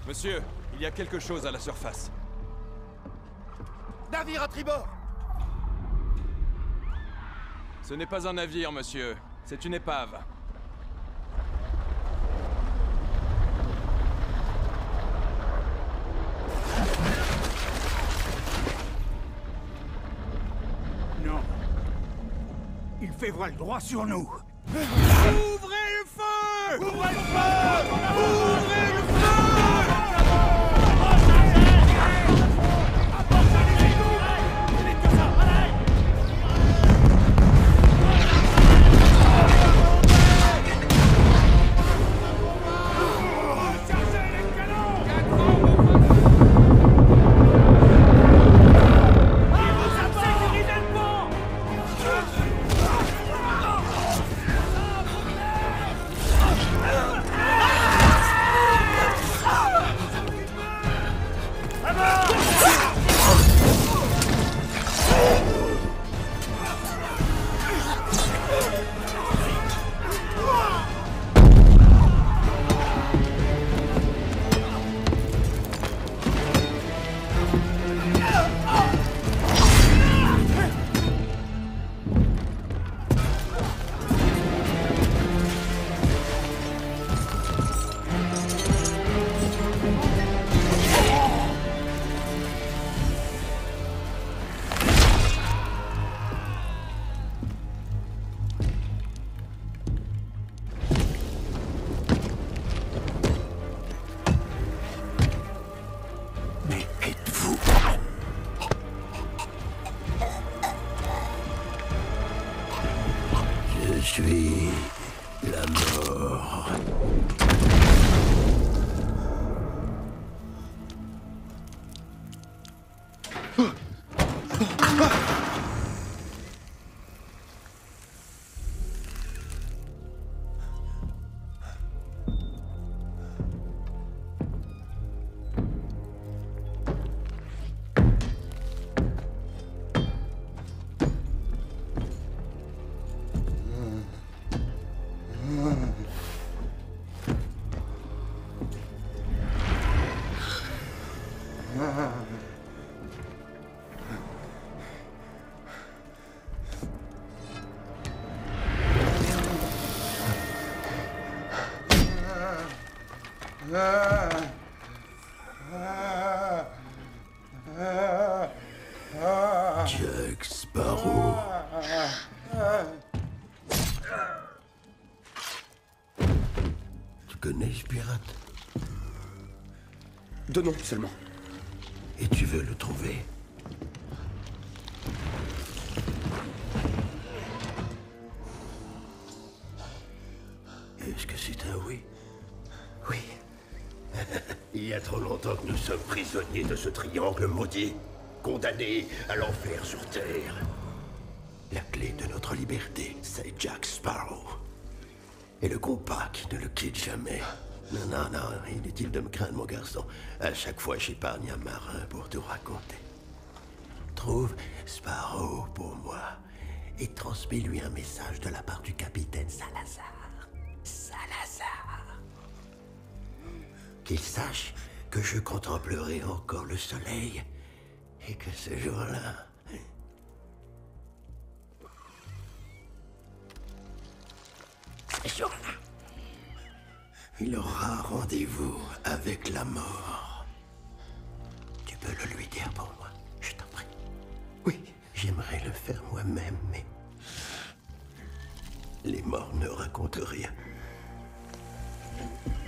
Monsieur, il y a quelque chose à la surface. Navire à tribord! Ce n'est pas un navire, monsieur. C'est une épave. Non. Il fait voile droit sur nous. Ouvrez le feu! Ouvrez le feu! Ouvrez le feu! Mais êtes-vous... Je suis la mort. Jack Sparrow. Tu connais ce pirate? De nom seulement. Et tu veux le trouver? Est-ce que c'est un oui? Oui. Il y a trop longtemps que nous sommes prisonniers de ce triangle maudit, condamnés à l'enfer sur Terre. La clé de notre liberté, c'est Jack Sparrow. Et le compas qui ne le quitte jamais. Non, non, non, inutile de me craindre, mon garçon. À chaque fois, j'épargne un marin pour te raconter. Trouve Sparrow pour moi et transmets-lui un message de la part du capitaine Salazar. Salazar. Qu'il sache que je contemplerai encore le soleil et que ce jour-là... Ce jour-là, il aura rendez-vous avec la mort. Tu peux le lui dire pour moi, je t'en prie. Oui, j'aimerais le faire moi-même, mais... les morts ne racontent rien.